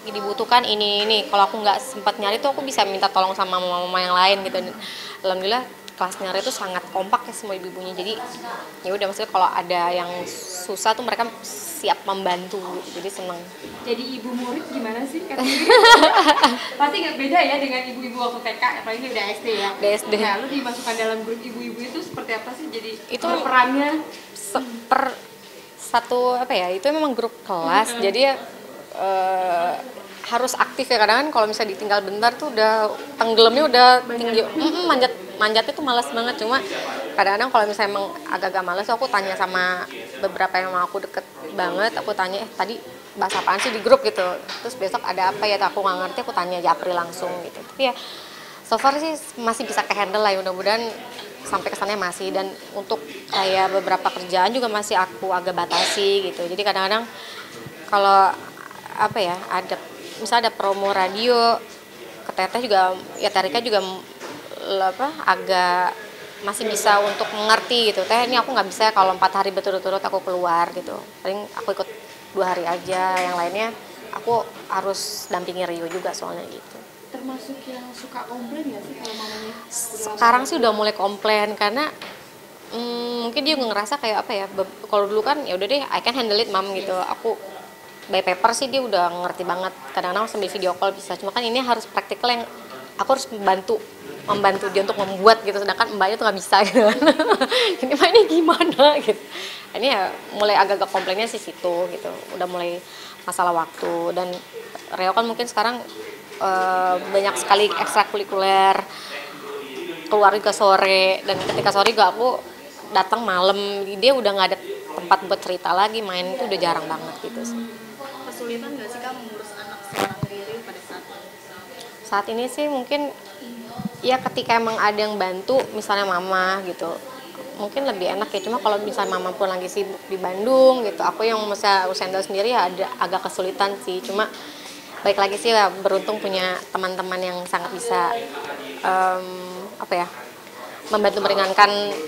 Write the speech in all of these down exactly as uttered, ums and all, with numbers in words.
dibutuhkan ini ini. Kalau aku nggak sempat nyari tuh aku bisa minta tolong sama mama-mama yang lain gitu. Dan alhamdulillah kelas nyari itu sangat kompak ya semua ibu-ibunya. Jadi ya udah, maksudnya kalau ada yang susah tuh mereka siap membantu. Jadi seneng. Jadi ibu murid gimana sih? Pasti nggak beda ya dengan ibu-ibu waktu T K, apalagi udah S D ya. Udah S D. Nah, lu dimasukkan dalam grup ibu-ibu itu seperti apa sih? Jadi itu perannya per satu apa ya? Itu memang grup kelas. Mm-hmm. Jadi ya uh, harus aktif ya. Kadang kan kalau misalnya ditinggal bentar tuh udah tenggelamnya udah tinggi. Mm-mm, manjat manjatnya tuh malas banget. Cuma kadang-kadang kalau misalnya emang agak-agak malas, aku tanya sama beberapa yang sama aku deket banget. Aku tanya, eh tadi bahas apaan sih di grup gitu. Terus besok ada apa ya, aku nggak ngerti, aku tanya Japri langsung gitu. Tapi ya so far sih masih bisa ke-handle lah ya, mudah-mudahan sampai kesannya masih. Dan untuk kayak beberapa kerjaan juga masih aku agak batasi gitu. Jadi kadang-kadang kalau apa ya, ada misalnya ada promo radio ke Teteh juga ya, Terika juga apa agak masih bisa untuk mengerti gitu. Teh ini aku nggak bisa kalau empat hari berturut-turut aku keluar gitu, paling aku ikut dua hari aja, yang lainnya aku harus dampingi Rio juga soalnya gitu. Termasuk yang suka komplain nggak sih kalau mamanya? Sekarang sih udah mulai komplain karena hmm, mungkin dia ngerasa kayak apa ya, kalau dulu kan ya udah deh I can handle it mom gitu, aku by paper sih dia udah ngerti banget, kadang-kadang sambil video call bisa, cuma kan ini harus praktikal yang aku harus membantu membantu dia untuk membuat gitu, sedangkan mbaknya tuh nggak bisa gitu kan. Ini mah ini gimana gitu. Ini ya mulai agak-agak komplainnya sih situ gitu, udah mulai masalah waktu. Dan Reo kan mungkin sekarang uh, banyak sekali ekstrakurikuler, keluar juga sore, dan ketika sore juga aku datang malam, dia udah nggak ada tempat buat cerita lagi, main itu udah jarang banget gitu sih. Kesulitan nggak sih Kak mengurus anak seorang diri pada saat ini? Saat ini sih mungkin ya ketika emang ada yang bantu, misalnya mama gitu, mungkin lebih enak ya. Cuma kalau misalnya mama pun lagi sibuk di Bandung gitu, aku yang masa harus handle sendiri ya ada agak kesulitan sih. Cuma baik lagi sih ya, beruntung punya teman-teman yang sangat bisa um, apa ya, membantu meringankan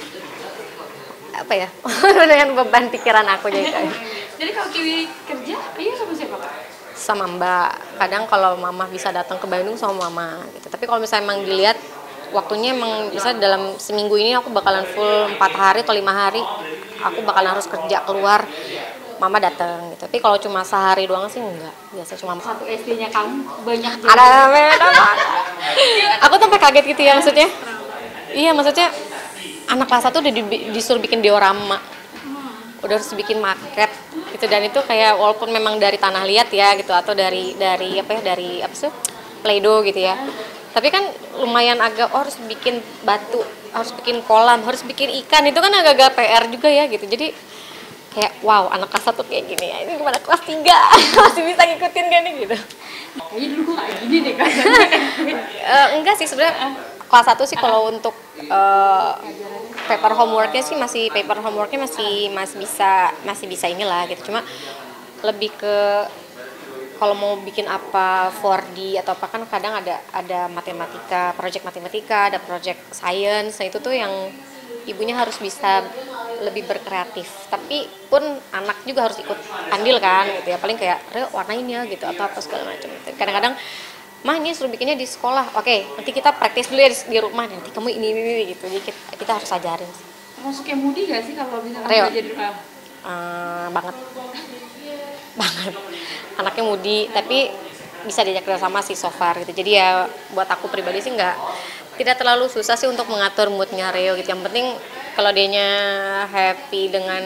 apa ya dengan beban pikiran aku jadi kayak. Jadi kalau Kiwi kerja, iya sama siapa Kak? Sama Mbak. Kadang kalau mama bisa datang ke Bandung sama mama gitu. Tapi kalau misalnya emang dilihat waktunya emang bisa dalam seminggu ini aku bakalan full empat hari atau lima hari aku bakalan harus kerja keluar, mama datang gitu. Tapi kalau cuma sehari doang sih enggak, biasa cuma satu S D-nya kamu banyak ada beda. Aku tuh sampai kaget gitu ya, maksudnya iya maksudnya anak kelas satu udah disuruh bikin diorama, udah harus bikin maket gitu. Dan itu kayak walaupun memang dari tanah liat ya gitu, atau dari dari apa ya, dari apa sih, Play-Doh gitu ya, tapi kan lumayan agak, oh harus bikin batu, harus bikin kolam, harus bikin ikan, itu kan agak-agak P R juga ya gitu. Jadi kayak wow, anak kelas satu kayak gini ya, ini gimana kelas tiga masih bisa ngikutin gak nih gitu. Kayaknya dulu gue kayak gini deh kan. uh, enggak sih sebenarnya kelas satu sih kalau untuk uh, paper homeworknya sih masih paper homeworknya masih masih bisa masih bisa inilah gitu. Cuma lebih ke kalau mau bikin apa four D atau apa kan kadang ada ada matematika, project matematika, ada project science. Nah itu tuh yang ibunya harus bisa lebih berkreatif. Tapi pun anak juga harus ikut andil kan gitu ya. Paling kayak warnain ya gitu atau apa segala macam. Kadang-kadang mah ini suruh bikinnya di sekolah, oke nanti kita praktis dulu ya di, di rumah, nanti kamu ini ini, ini gitu. Jadi kita, kita harus ajarin. Termasuk yang mudi gak sih kalau misalnya Reo. belajar di rumah? Uh, banget banget anaknya mudi, tapi bisa diajak sama sih so far gitu. Jadi ya buat aku pribadi sih nggak tidak terlalu susah sih untuk mengatur moodnya Reo gitu. Yang penting kalau dianya happy dengan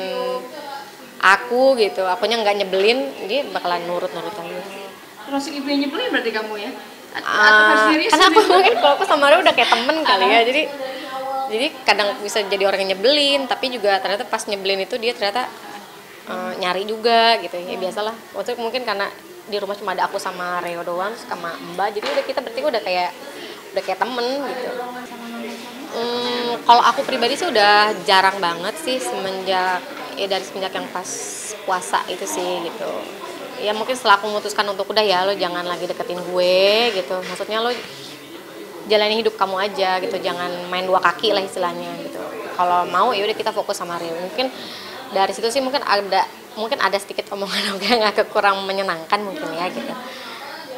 aku gitu, akunya nggak nyebelin, dia bakalan nurut-nurut aja. Termasuk ibu yang nyebelin berarti kamu ya? Uh, karena aku mungkin kalau aku sama Reo udah kayak temen kali ya, jadi jadi kadang bisa jadi orang yang nyebelin, tapi juga ternyata pas nyebelin itu dia ternyata uh, nyari juga gitu ya, biasalah. Waktu mungkin karena di rumah cuma ada aku sama Reo doang sama Mbak, jadi udah kita bertiga udah kayak udah kayak temen gitu. Hmm, kalau aku pribadi sih udah jarang banget sih semenjak ya dari semenjak yang pas puasa itu sih gitu. Ya mungkin setelah aku memutuskan untuk udah ya lo jangan lagi deketin gue gitu, maksudnya lo jalani hidup kamu aja gitu, jangan main dua kaki lah istilahnya gitu. Kalau mau ya udah kita fokus sama Rio. Mungkin dari situ sih mungkin ada mungkin ada sedikit omongan yang agak kurang menyenangkan mungkin ya gitu.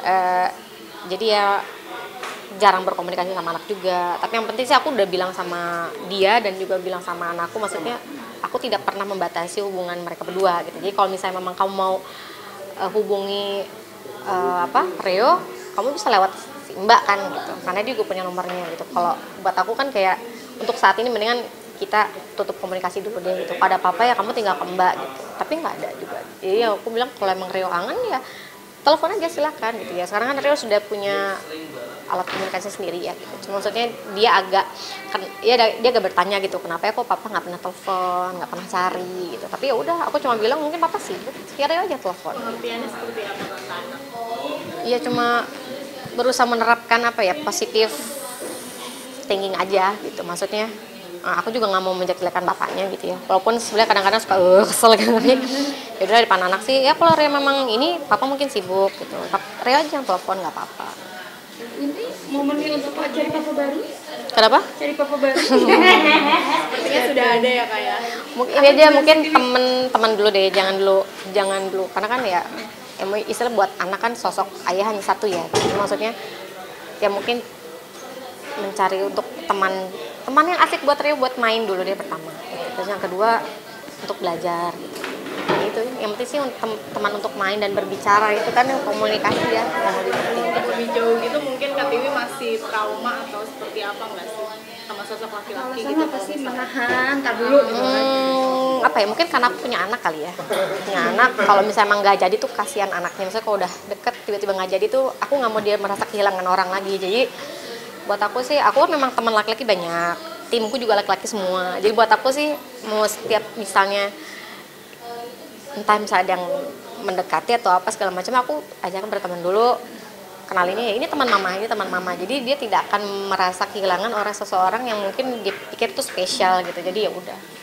Eh, jadi ya jarang berkomunikasi sama anak juga. Tapi yang penting sih aku udah bilang sama dia dan juga bilang sama anakku, maksudnya aku tidak pernah membatasi hubungan mereka berdua gitu. Jadi kalau misalnya memang kamu mau uh, hubungi uh, apa Rio, kamu bisa lewat si Mbak kan gitu. Karena dia juga punya nomornya gitu. Kalau buat aku kan kayak untuk saat ini mendingan kita tutup komunikasi dulu deh gitu. Pada apa-apa ya kamu tinggal ke Mbak gitu. Tapi nggak ada juga. Jadi ya aku bilang kalau emang Rio kangen ya telepon aja silakan gitu ya. Sekarang kan Rio sudah punya alat komunikasi sendiri ya gitu. Cuma maksudnya dia agak kan ya dia agak bertanya gitu, kenapa ya kok papa nggak pernah telepon, nggak pernah cari gitu. Tapi ya udah, aku cuma bilang mungkin papa sibuk, ya Rio aja telepon. Pengertiannya seperti apa ke anak? Iya cuma berusaha menerapkan apa ya positif thinking aja gitu. Maksudnya uh, aku juga nggak mau menjelekkan bapaknya gitu ya. Walaupun sebenarnya kadang-kadang suka uh, kesel gitu. Tapi ya udah depan anak sih ya kalau Rio memang ini papa mungkin sibuk gitu. Rio aja yang telepon nggak apa-apa. Ini momennya untuk cari papa baru? Kenapa? Cari papa baru? Sepertinya sudah ada ya kak ya. Mungkin ini aja mungkin temen-temen dulu deh, jangan dulu jangan dulu karena kan ya emang istilah buat anak kan sosok ayah hanya satu ya. Jadi maksudnya ya mungkin mencari untuk teman teman yang asik buat Rio buat main dulu deh pertama. Terus yang kedua untuk belajar. Nah, itu yang penting sih tem- teman untuk main dan berbicara itu kan yang komunikasi ya yang lebih penting. Untuk lebih jauh gitu mungkin Kak Tiwi masih trauma atau seperti apa nggak sih sama sosok laki-laki gitu? Pasti menahan, tak dulu gitu kan. Hmm, apa ya mungkin karena aku punya anak kali ya, punya anak kalau misalnya emang nggak jadi tuh kasihan anaknya. Misalnya kalau udah deket tiba-tiba nggak jadi tuh aku nggak mau dia merasa kehilangan orang lagi. Jadi buat aku sih, aku kan memang teman laki-laki banyak, timku juga laki-laki semua. Jadi buat aku sih mau setiap misalnya entah misalnya ada yang mendekati atau apa segala macam, aku ajakkan berteman dulu, kenalinnya ya ini teman mama, ini teman mama. Jadi dia tidak akan merasa kehilangan orang seseorang yang mungkin dia pikir itu spesial gitu. Jadi ya udah.